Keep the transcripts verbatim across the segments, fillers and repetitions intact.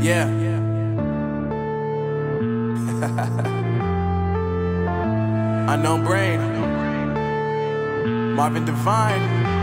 Yeah. Unknown Brain, Marvin Divine.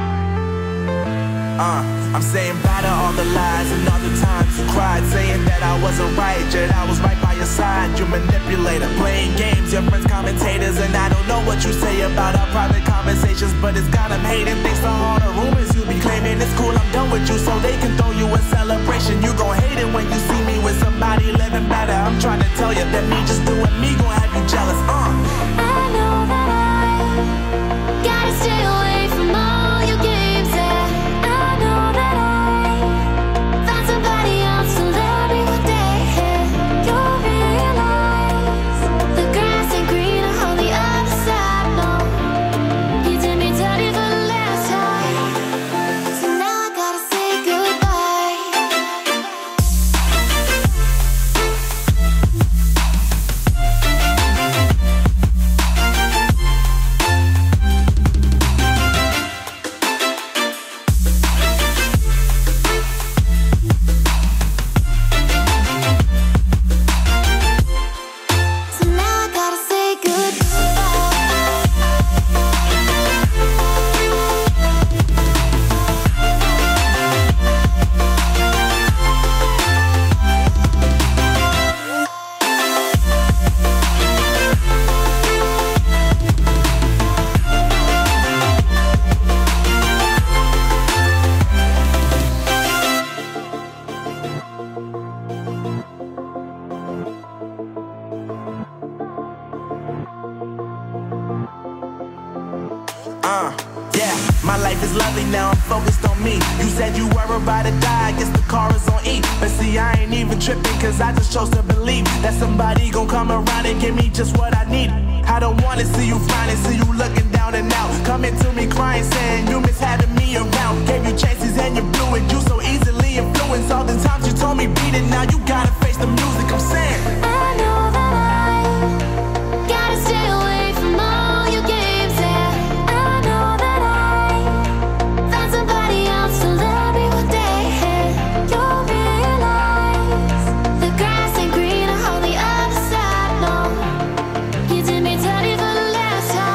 Uh, I'm saying bye to all the lies and all the times you cried, saying that I wasn't right, yet I was right by your side. You manipulator, playing games, your friends commentators, and I don't know what you say about our private conversations, but it's got them hating. Thanks to all the rumors you be claiming. It's cool, I'm done with you, so they can throw you a celebration. You gon' hate it when you see me with somebody living better. I'm trying to tell you that me just doing me gon' have you jealous. Uh. I know that I gotta stay away from all your games. Yeah, I know that I found somebody else to love me one day. You'll realize the grass ain't greener on the other side. No, you did me dirty for the last time, so now I gotta say goodbye. So now I gotta say Uh, yeah, my life is lovely now, I'm focused on me. You said you were about to die, I guess the car is on E. But see, I ain't even tripping, cause I just chose to believe that somebody gon' come around and give me just what I need. I don't wanna see you frowning, see you looking down and out, coming to me crying, saying you miss having me around. Gave you chances and you blew it, you so easily influenced. All the times you told me beat it, now you gotta face the music. I'm saying I know that I gotta stay away from all your games. Yeah, I know that I found somebody else to love me one day. You'll realize the grass ain't greener on the other side. No, you did me dirty for the last time.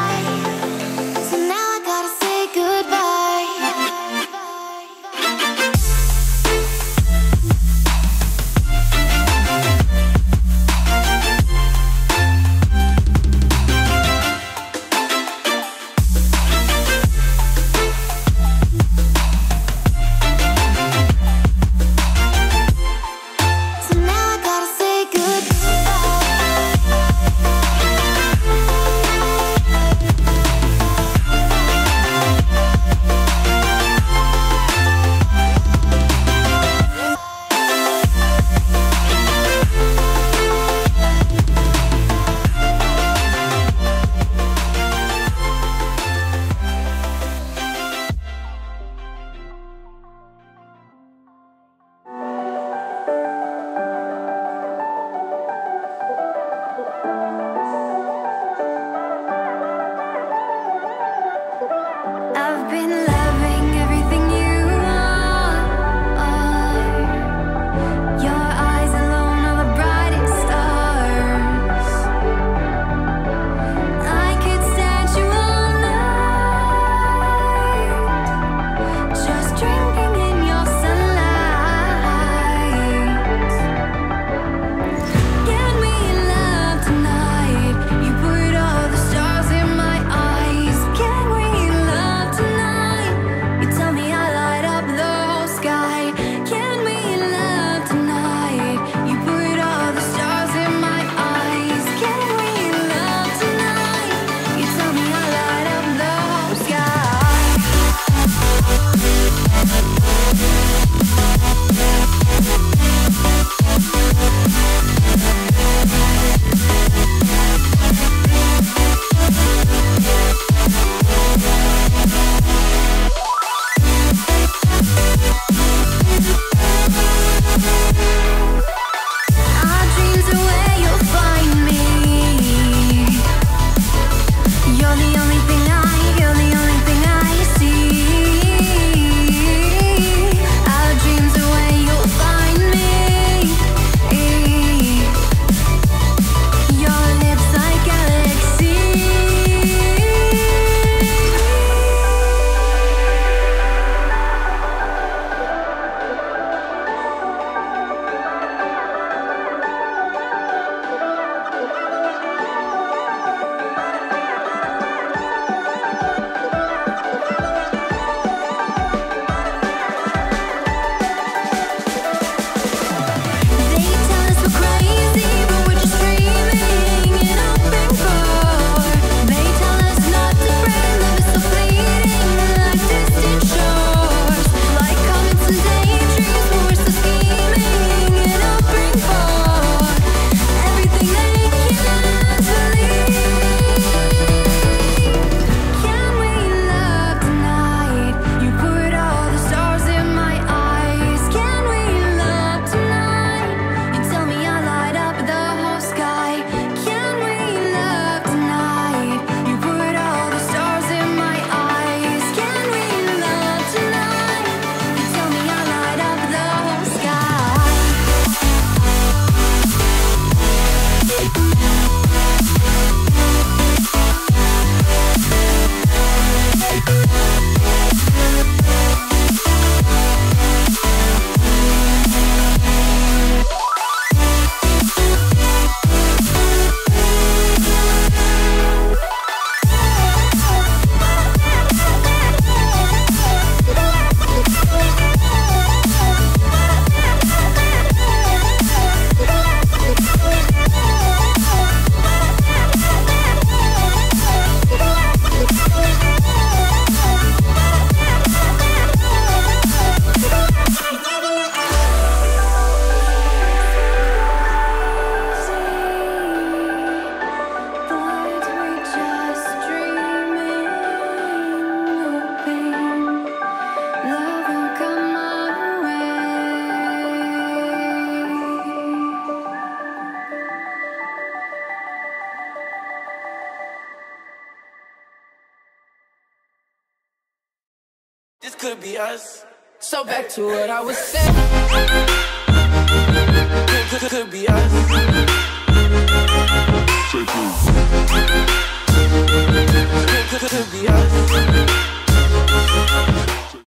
this could be us. So back to what I was saying. Could, could, could be us. Say